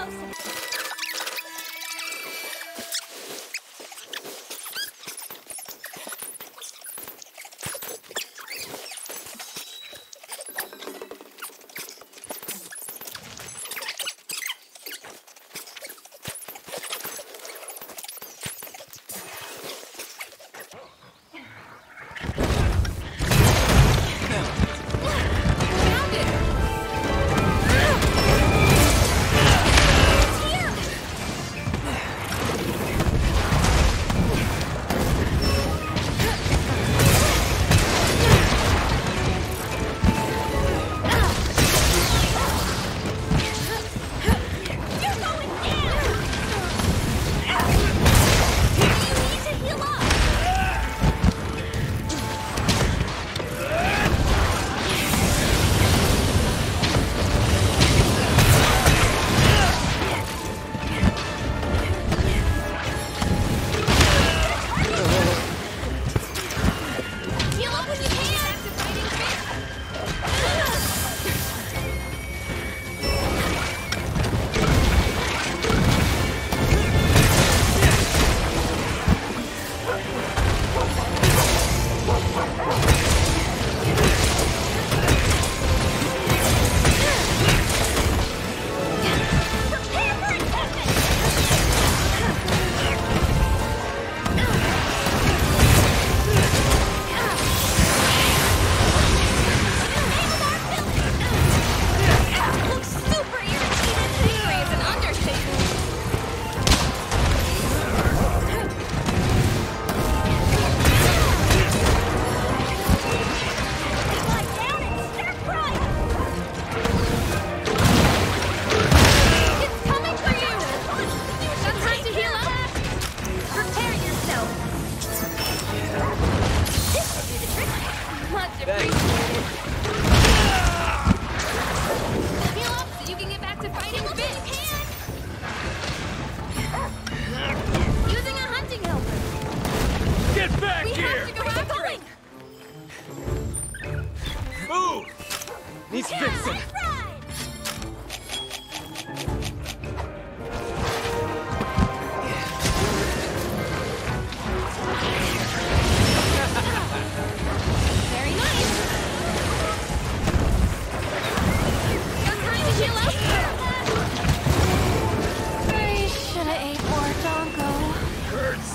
Needs fixing. Very nice. Got time to heal up? I should have ate more Donko. Hurts.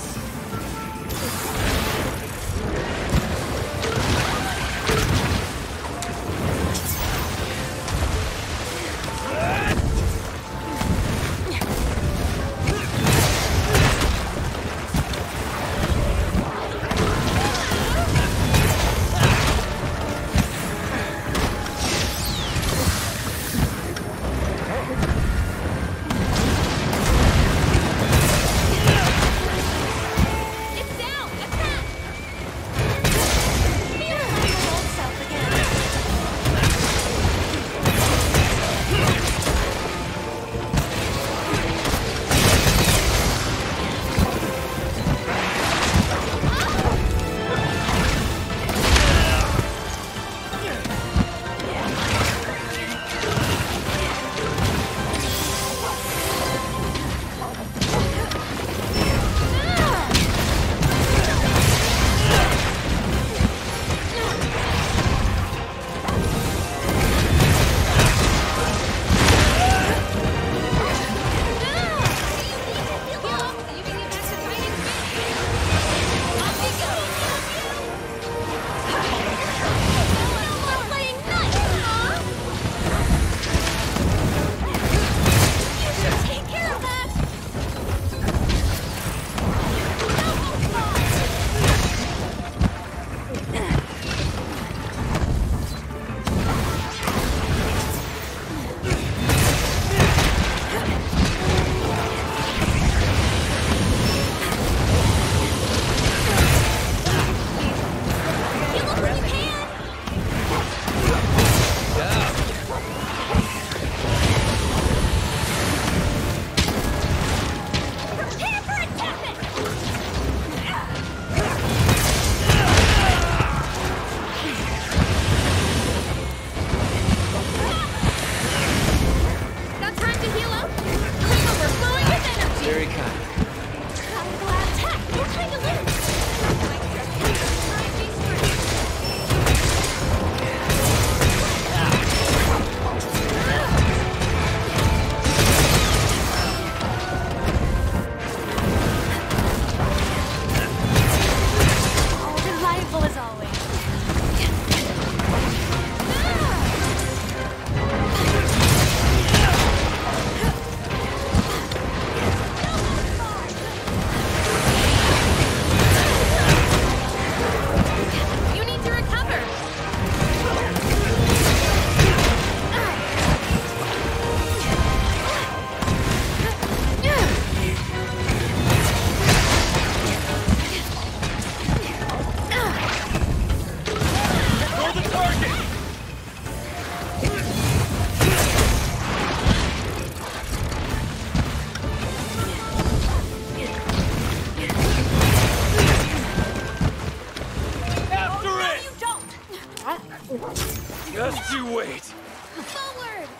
Just you wait. Forward!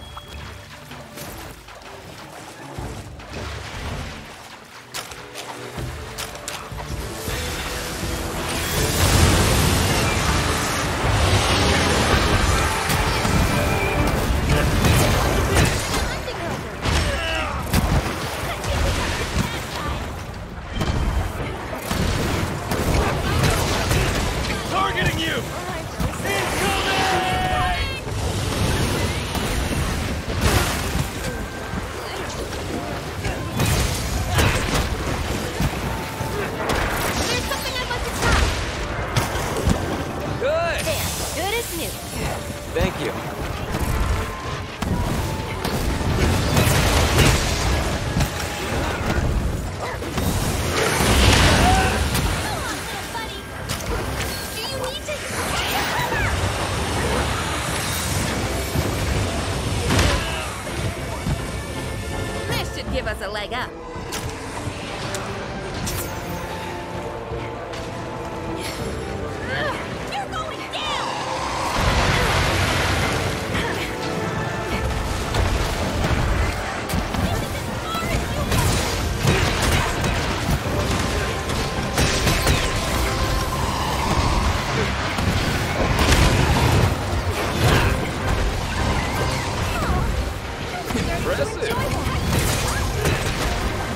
Targeting you! There's something I must stop! Good! There, good as new. Thank you. Come on, little buddy! Do you need to... This should give us a leg up. You're going down! This is as far as you go! Impressive.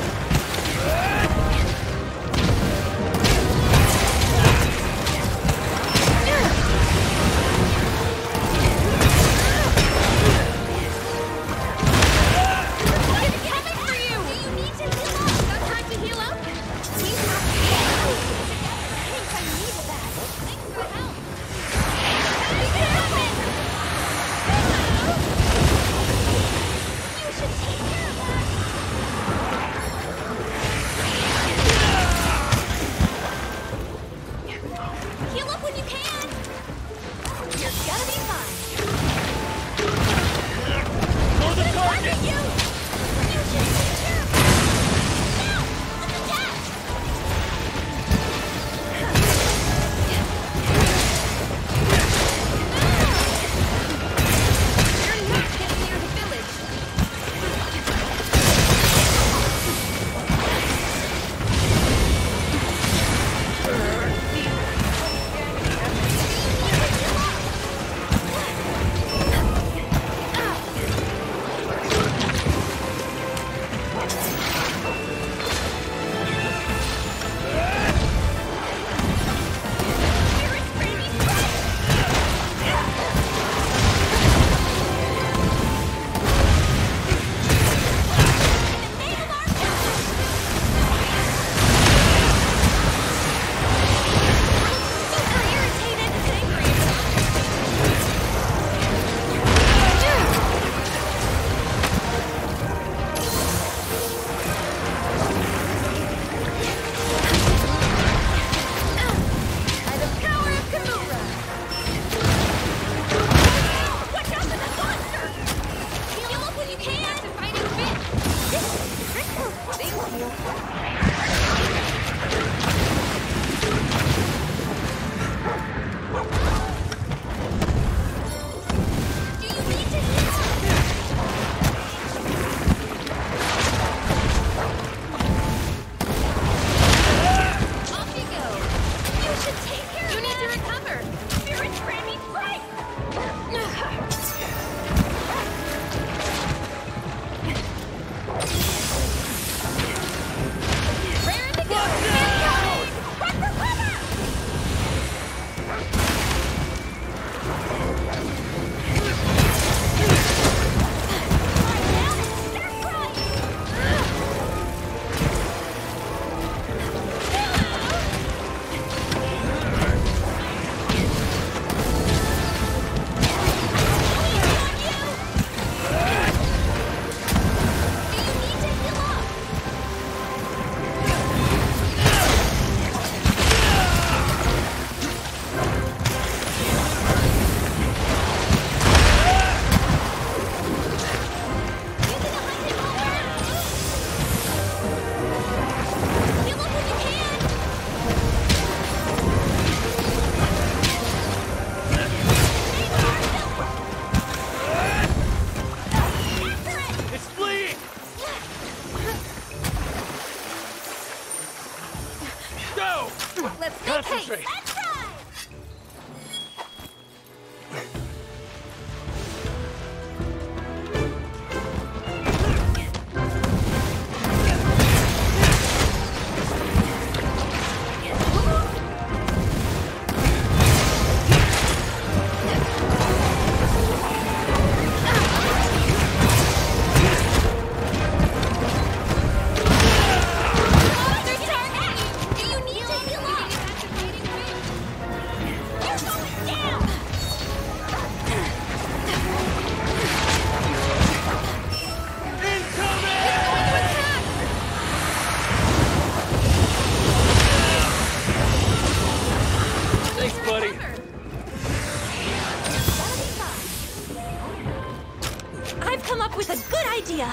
come up with a good idea.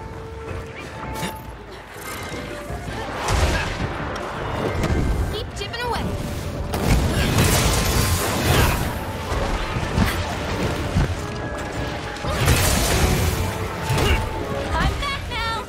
Keep chipping away. I'm back now.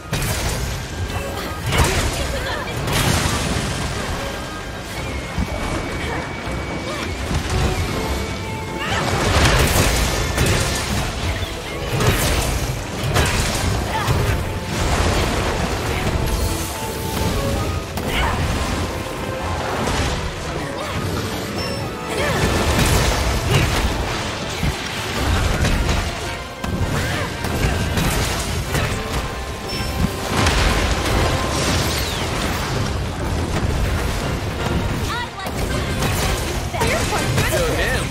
To him.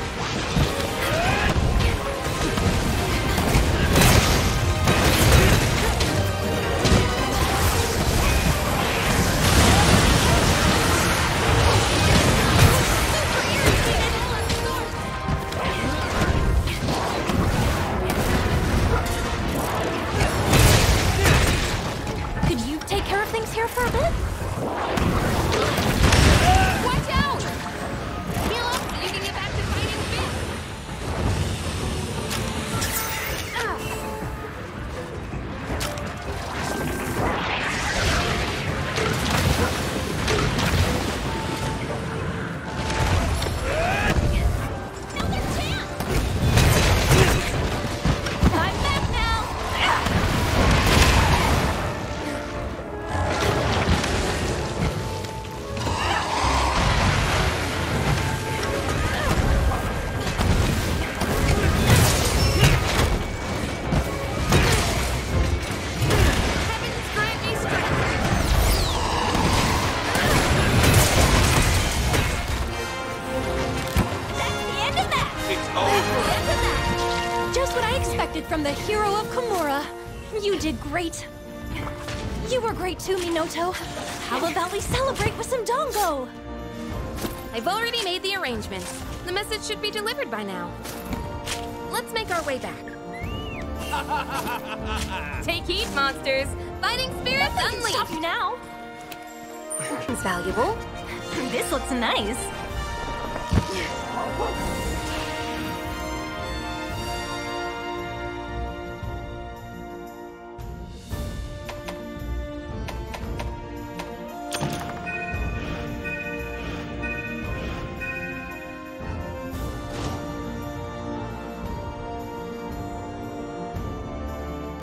Could you take care of things here for a bit? Watch out! Heal up so you can get back to fighting Finn. Another chance! I'm back now! Heavens grant me strength. That's the end of that! It's over. End of that! Just what I expected from the hero of Komura. You did great. You were great too, Minoto. How about we celebrate with some Dango? I've already made the arrangements. The message should be delivered by now. Let's make our way back. Take heed, monsters! Fighting spirits Stop unleashed! you now. It's valuable. This looks nice.